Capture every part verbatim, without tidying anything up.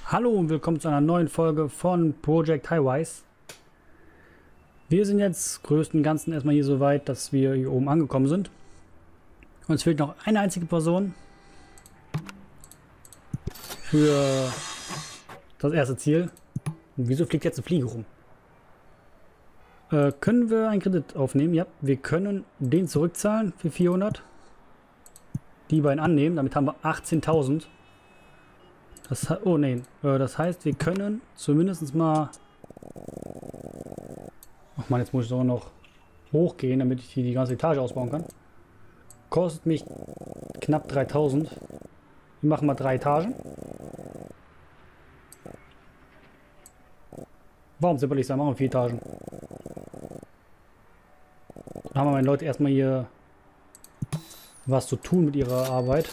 Hallo und willkommen zu einer neuen Folge von Project Highwise. Wir sind jetzt größten Ganzen erstmal hier so weit, dass wir hier oben angekommen sind. Uns fehlt noch eine einzige Person für das erste Ziel. Und wieso fliegt jetzt eine Fliege rum? Äh, können wir einen Kredit aufnehmen? Ja, wir können den zurückzahlen für vierhundert. Die beiden annehmen, damit haben wir achtzehntausend. Das, oh nein, das heißt, wir können zumindest mal... Ach man, jetzt muss ich doch noch hochgehen, damit ich hier die ganze Etage ausbauen kann. Kostet mich knapp dreitausend. Wir machen mal drei Etagen. Warum simpel ich sagen, machen wir vier Etagen. Dann haben wir meine Leute erstmal hier was zu tun mit ihrer Arbeit.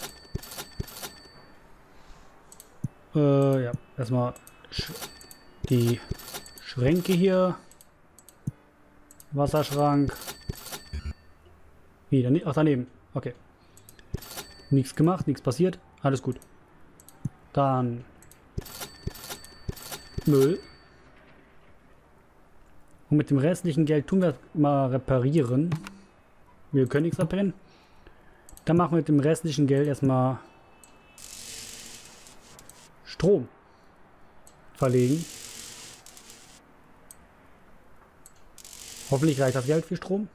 Äh, ja, erstmal sch die Schränke hier. Wasserschrank. Wieder nicht. Ach, daneben. Okay. Nichts gemacht, nichts passiert. Alles gut. Dann Müll. Und mit dem restlichen Geld tun wir mal reparieren. Wir können nichts reparieren. Dann machen wir mit dem restlichen Geld erstmal Strom verlegen. Hoffentlich reicht das Geld für Strom.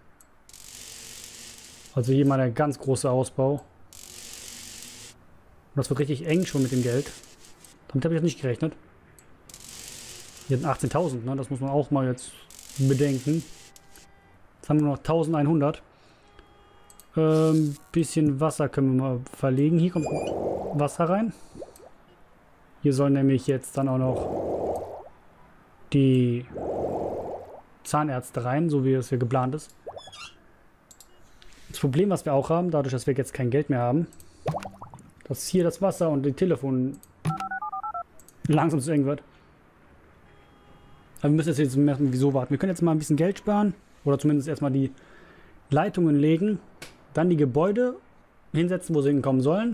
Also hier mal der ganz große Ausbau. Und das wird richtig eng schon mit dem Geld. Damit habe ich jetzt nicht gerechnet. Hier sind achtzehntausend, ne? Das muss man auch mal jetzt bedenken. Jetzt haben wir noch eintausendeinhundert. Ähm, bisschen Wasser können wir mal verlegen. Hier kommt Wasser rein. Hier sollen nämlich jetzt dann auch noch die Zahnärzte rein, so wie es hier geplant ist. Das Problem, was wir auch haben, dadurch, dass wir jetzt kein Geld mehr haben, dass hier das Wasser und die Telefon langsam zu eng wird. Aber wir müssen jetzt merken, wieso warten. Wir können jetzt mal ein bisschen Geld sparen oder zumindest erstmal die Leitungen legen, dann die Gebäude hinsetzen, wo sie hinkommen sollen.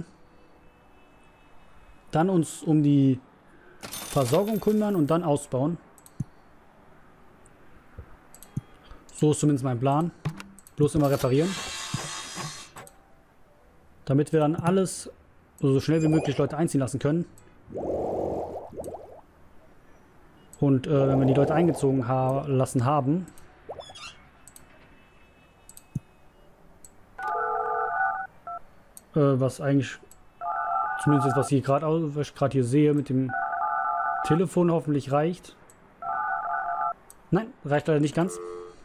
Dann uns um die Versorgung kümmern und dann ausbauen. So ist zumindest mein Plan. Bloß immer reparieren. Damit wir dann alles so schnell wie möglich Leute einziehen lassen können. Und äh, wenn wir die Leute eingezogen ha lassen haben, äh, was eigentlich zumindest das, was ich gerade gerade hier sehe mit dem Telefon hoffentlich reicht. Nein, reicht leider nicht ganz.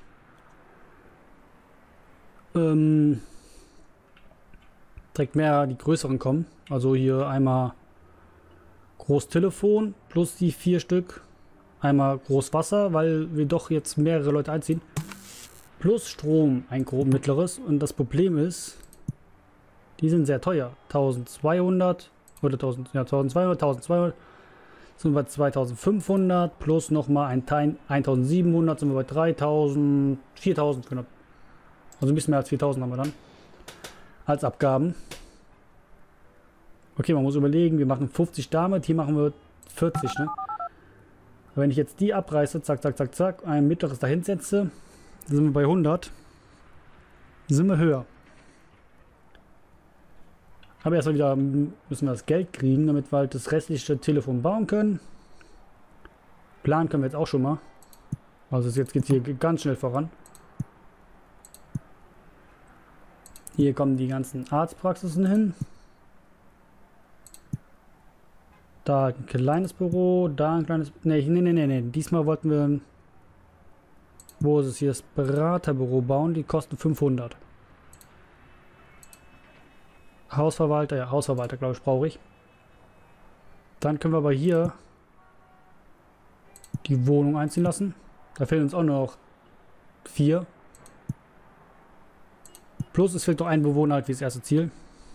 Ähm, direkt mehr die größeren kommen. Also hier einmal Großtelefon plus die vier Stück. Einmal Großwasser, weil wir doch jetzt mehrere Leute einziehen. Plus Strom, ein grob mittleres. Und das Problem ist, die sind sehr teuer. eintausendzweihundert oder tausend, ja, eintausendzweihundert, eintausendzweihundert sind wir bei zweitausendfünfhundert plus nochmal ein Teil eintausendsiebenhundert sind wir bei dreitausend, viertausend, genau. Also ein bisschen mehr als viertausend haben wir dann als Abgaben. Okay, man muss überlegen, wir machen fünfzig damit, hier machen wir vierzig, ne? Wenn ich jetzt die abreiße, zack, zack, zack, zack, ein mittleres dahin setze, dann sind wir bei hundert. Dann sind wir höher. Aber erstmal wieder müssen wir das Geld kriegen, damit wir halt das restliche Telefon bauen können. Planen können wir jetzt auch schon mal. Also jetzt geht es hier ganz schnell voran. Hier kommen die ganzen Arztpraxisen hin. Da ein kleines Büro, da ein kleines... Ne, ne, ne, ne, ne. Diesmal wollten wir... Wo ist es hier? Das Beraterbüro bauen. Die kosten fünfhundert. Hausverwalter, ja, Hausverwalter, glaube ich, brauche ich. Dann können wir aber hier die Wohnung einziehen lassen. Da fehlen uns auch noch vier. Plus es fehlt noch ein Bewohner halt wie das erste Ziel.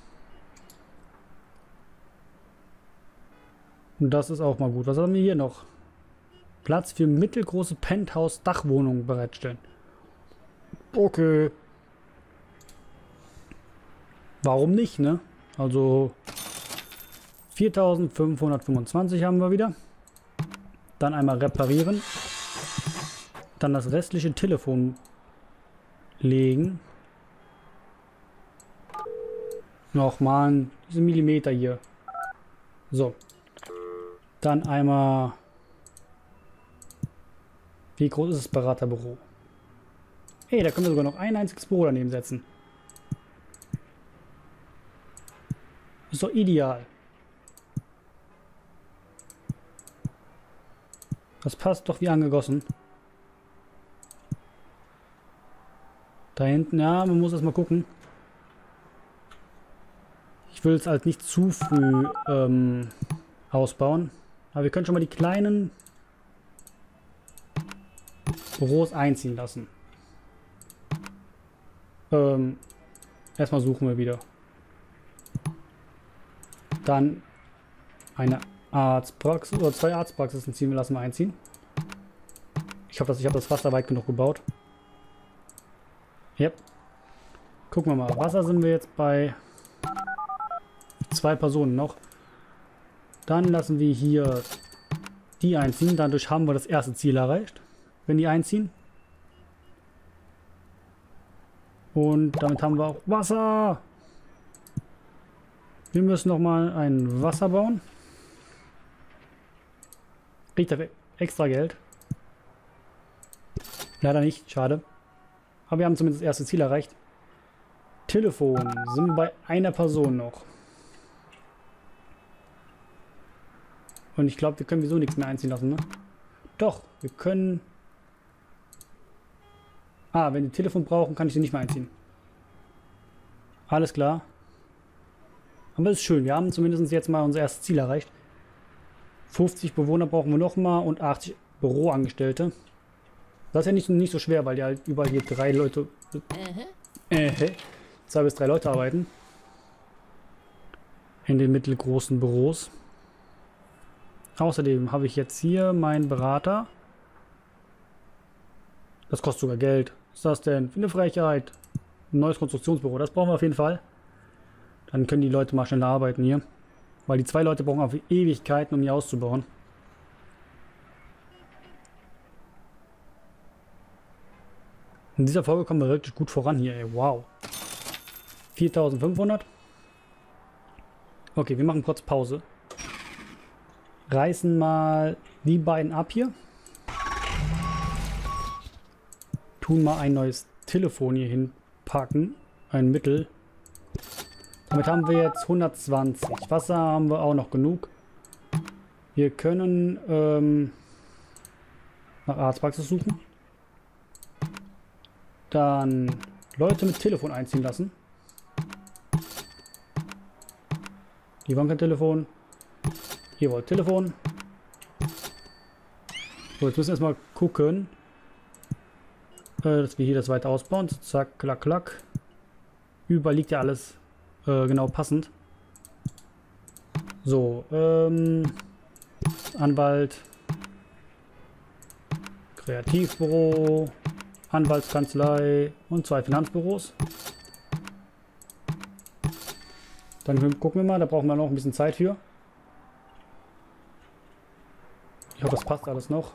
Und das ist auch mal gut. Was haben wir hier noch? Platz für mittelgroße Penthouse-Dachwohnungen bereitstellen. Okay. Warum nicht, ne? Also viertausendfünfhundertfünfundzwanzig haben wir wieder. Dann einmal reparieren. Dann das restliche Telefon legen. Nochmal diese Millimeter hier. So. Dann einmal... Wie groß ist das Beraterbüro? Hey, da können wir sogar noch ein einziges Büro daneben setzen. Ist doch ideal. Das passt doch wie angegossen. Da hinten, ja, man muss erst mal gucken. Ich will es halt nicht zu früh ähm, ausbauen. Aber wir können schon mal die kleinen Büros einziehen lassen. Ähm, erstmal suchen wir wieder. Dann eine Arztpraxis oder zwei Arztpraxisen ziehen wir lassen wir einziehen. Ich hoffe, dass ich habe das Wasser weit genug gebaut. Yep. Gucken wir mal. Wasser sind wir jetzt bei zwei Personen noch. Dann lassen wir hier die einziehen. Dadurch haben wir das erste Ziel erreicht. Wenn die einziehen. Und damit haben wir auch Wasser. Wir müssen noch mal ein Wasser bauen. Kriegt dafür extra Geld. Leider nicht, schade. Aber wir haben zumindest das erste Ziel erreicht. Telefon sind wir bei einer Person noch. Und ich glaube, wir können wieso nichts mehr einziehen lassen, ne? Doch, wir können... Ah, wenn die Telefon brauchen, kann ich sie nicht mehr einziehen. Alles klar. Aber es ist schön, wir haben zumindest jetzt mal unser erstes Ziel erreicht. fünfzig Bewohner brauchen wir noch mal und achtzig Büroangestellte. Das ist ja nicht, nicht so schwer, weil ja halt überall hier drei Leute... Äh, zwei bis drei Leute arbeiten. In den mittelgroßen Büros. Außerdem habe ich jetzt hier meinen Berater. Das kostet sogar Geld. Was ist das denn? Für eine Frechheit. Ein neues Konstruktionsbüro. Das brauchen wir auf jeden Fall. Dann können die Leute mal schneller arbeiten hier. Weil die zwei Leute brauchen auf Ewigkeiten, um hier auszubauen. In dieser Folge kommen wir wirklich gut voran hier, ey. Wow. viertausendfünfhundert. Okay, wir machen kurz Pause. Reißen mal die beiden ab hier. Tun mal ein neues Telefon hier hinpacken. Ein Mittel. Damit haben wir jetzt hundertzwanzig. Wasser haben wir auch noch genug. Wir können ähm, nach Arztpraxis suchen. Dann Leute mit Telefon einziehen lassen. Die wollen kein Telefon. Ihr wollt Telefon. So, jetzt müssen wir erstmal gucken, äh, dass wir hier das weiter ausbauen. So, zack, klack, klack. Überall liegt ja alles äh, genau passend. So, ähm, Anwalt, Kreativbüro, Anwaltskanzlei und zwei Finanzbüros. Dann gucken wir mal, da brauchen wir noch ein bisschen Zeit für. Ich hoffe, das passt alles noch.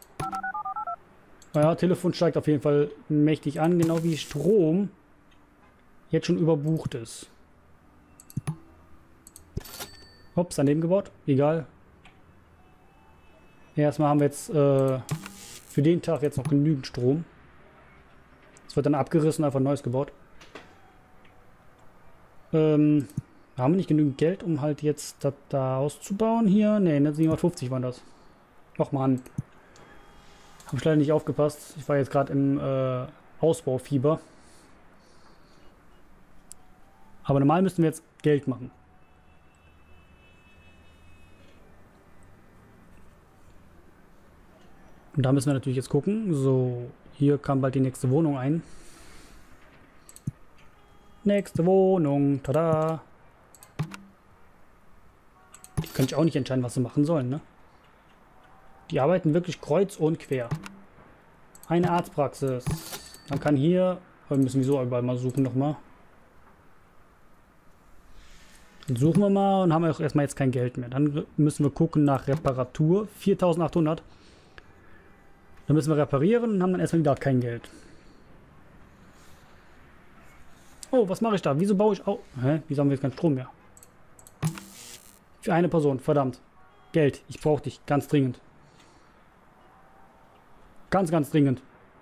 Naja, Telefon steigt auf jeden Fall mächtig an, genau wie Strom jetzt schon überbucht ist. Ups, daneben gebaut. Egal. Erstmal haben wir jetzt äh, für den Tag jetzt noch genügend Strom. Es wird dann abgerissen, einfach Neues gebaut. Ähm, haben wir nicht genügend Geld, um halt jetzt das da auszubauen hier? Ne, siebenhundertfünfzig waren das. Och man. Habe ich leider nicht aufgepasst. Ich war jetzt gerade im äh, Ausbaufieber. Aber normal müssten wir jetzt Geld machen. Und da müssen wir natürlich jetzt gucken. So, hier kam bald die nächste Wohnung ein. Nächste Wohnung. Tada! Die könnte ich auch nicht entscheiden, was sie machen sollen, ne? Die arbeiten wirklich kreuz und quer. Eine Arztpraxis. Man kann hier, wir müssen wieso überall mal suchen nochmal. Dann suchen wir mal und haben auch erstmal jetzt kein Geld mehr. Dann müssen wir gucken nach Reparatur. viertausendachthundert. Dann müssen wir reparieren und haben dann erstmal wieder kein Geld. Oh, was mache ich da? Wieso baue ich auch? Hä? Wieso haben wir jetzt keinen Strom mehr? Für eine Person, verdammt. Geld, ich brauche dich, ganz dringend. Ganz, ganz dringend.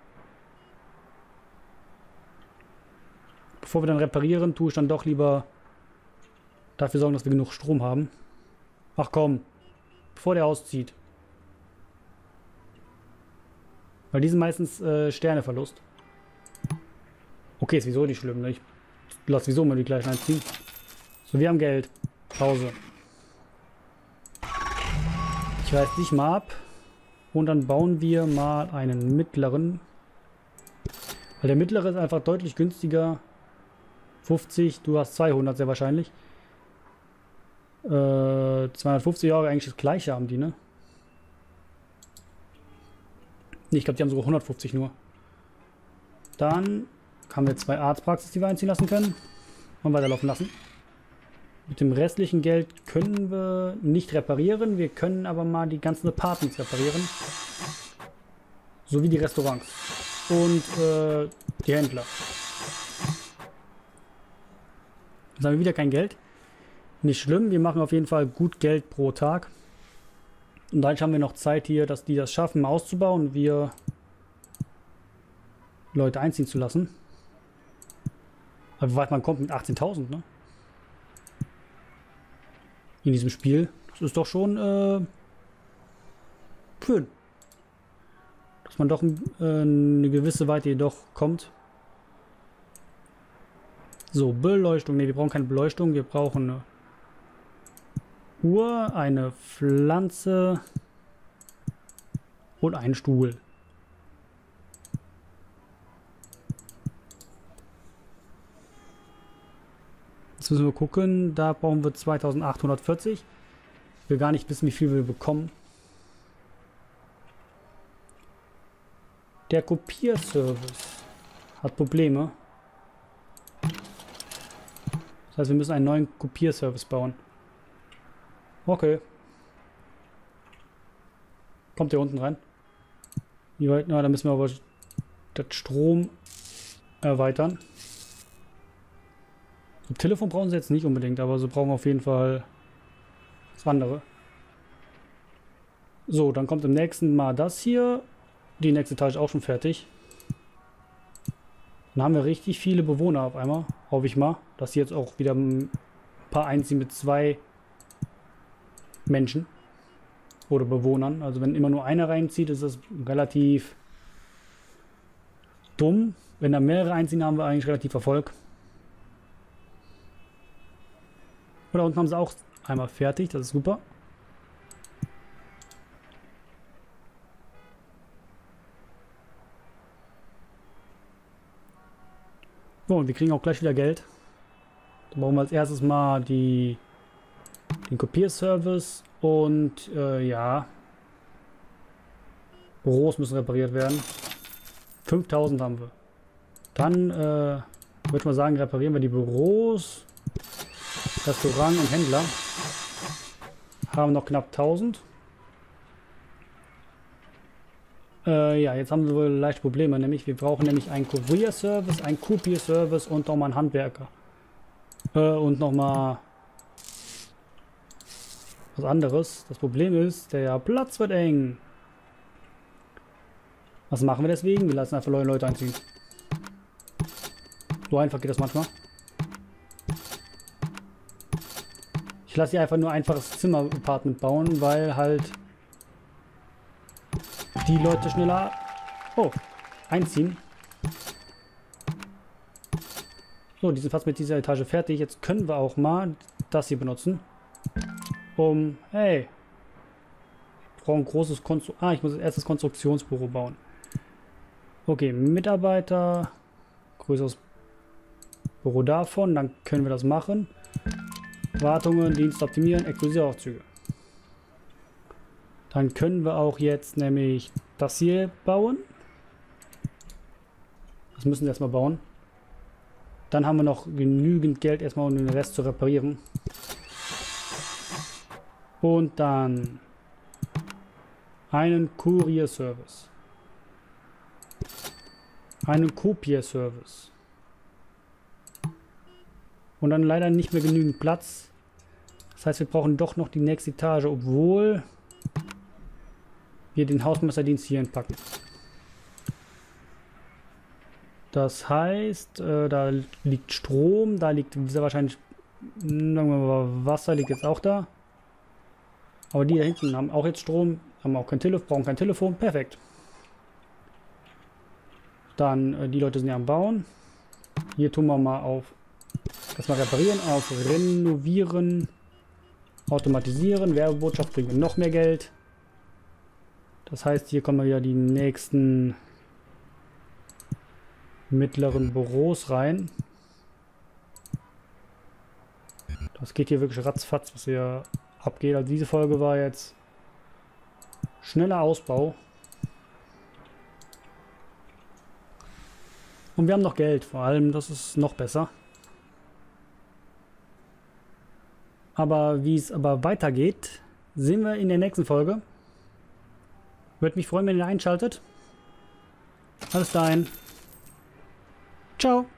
Bevor wir dann reparieren, tue ich dann doch lieber dafür sorgen, dass wir genug Strom haben. Ach komm, bevor der auszieht. Weil die sind meistens äh, Sterneverlust. Okay, ist wieso nicht schlimm, ne? Ich lasse wieso mal die gleichen einziehen. So, wir haben Geld. Pause. Ich reiß dich mal ab. Und dann bauen wir mal einen mittleren. Weil der mittlere ist einfach deutlich günstiger. fünfzig, du hast zweihundert sehr wahrscheinlich. Äh, zweihundertfünfzig Euro eigentlich das gleiche haben die, ne? Nee, ich glaube, die haben sogar hundertfünfzig nur. Dann haben wir zwei Arztpraxis, die wir einziehen lassen können. Und weiterlaufen lassen. Mit dem restlichen Geld können wir nicht reparieren. Wir können aber mal die ganzen Apartments reparieren. Sowie die Restaurants. Und äh, die Händler. Jetzt haben wir wieder kein Geld. Nicht schlimm, wir machen auf jeden Fall gut Geld pro Tag. Und dann haben wir noch Zeit hier, dass die das schaffen, mal auszubauen und wir Leute einziehen zu lassen. Aber wie weit man kommt mit achtzehntausend, ne? In diesem Spiel. Das ist doch schon äh, schön. Dass man doch äh, eine gewisse Weite jedoch kommt. So, Beleuchtung. Ne, wir brauchen keine Beleuchtung. Wir brauchen eine Uhr, eine Pflanze und einen Stuhl. Jetzt müssen wir gucken. Da brauchen wir zweitausendachthundertvierzig. Ich will gar nicht wissen, wie viel wir bekommen. Der Kopierservice hat Probleme. Das heißt, wir müssen einen neuen Kopierservice bauen. Okay. Kommt der unten rein? Wie weit? Na, da müssen wir aber das Strom erweitern. Das Telefon brauchen sie jetzt nicht unbedingt, aber sie brauchen auf jeden Fall das andere. So, dann kommt im nächsten Mal das hier. Die nächste Etage auch schon fertig. Dann haben wir richtig viele Bewohner auf einmal. Hoffe ich mal, dass sie jetzt auch wieder ein paar einziehen mit zwei Menschen oder Bewohnern. Also wenn immer nur einer reinzieht, ist das relativ dumm. Wenn da mehrere einziehen, haben wir eigentlich relativ Erfolg. Und da unten haben sie auch einmal fertig, das ist super. So, und wir kriegen auch gleich wieder Geld. Da brauchen wir als erstes mal die, den Kopierservice und äh, ja, Büros müssen repariert werden. fünftausend haben wir. Dann äh, würde ich mal sagen, reparieren wir die Büros, Restaurant und Händler. Haben noch knapp tausend. Äh, ja, jetzt haben wir wohl leicht Probleme, nämlich wir brauchen nämlich einen Kurierservice, einen Kopierservice und nochmal einen Handwerker. Äh, und nochmal was anderes. Das Problem ist, der Platz wird eng. Was machen wir deswegen? Wir lassen einfach neue Leute einziehen. So einfach geht das manchmal. Ich lasse hier einfach nur ein einfaches Zimmer-Apartment bauen, weil halt die Leute schneller oh, einziehen. So, die sind fast mit dieser Etage fertig. Jetzt können wir auch mal das hier benutzen. Um, hey. Ich brauche ein großes Konstru Ah, ich muss als erstes Konstruktionsbüro bauen. Okay, Mitarbeiter. Größeres Büro davon. Dann können wir das machen. Wartungen, Dienst optimieren, exklusive Aufzüge. Dann können wir auch jetzt nämlich das hier bauen. Das müssen wir erstmal bauen. Dann haben wir noch genügend Geld erstmal, um den Rest zu reparieren. Und dann einen Kurierservice. Einen Kopierservice. Und dann leider nicht mehr genügend Platz. Das heißt, wir brauchen doch noch die nächste Etage, obwohl wir den Hausmeisterdienst hier entpacken. Das heißt, äh, da liegt Strom, da liegt dieser wahrscheinlich, sagen wir mal, Wasser liegt jetzt auch da. Aber die da hinten haben auch jetzt Strom, haben auch kein Telefon, brauchen kein Telefon, perfekt. Dann, äh, die Leute sind ja am Bauen. Hier tun wir mal auf, erstmal reparieren, auf renovieren, automatisieren, Werbebotschaft bringen wir noch mehr Geld. Das heißt, hier kommen wir wieder die nächsten mittleren Büros rein. Das geht hier wirklich ratzfatz, was hier abgeht. Also diese Folge war jetzt schneller Ausbau. Und wir haben noch Geld, vor allem, das ist noch besser. Aber wie es aber weitergeht, sehen wir in der nächsten Folge. Würde mich freuen, wenn ihr einschaltet. Alles dahin. Ciao.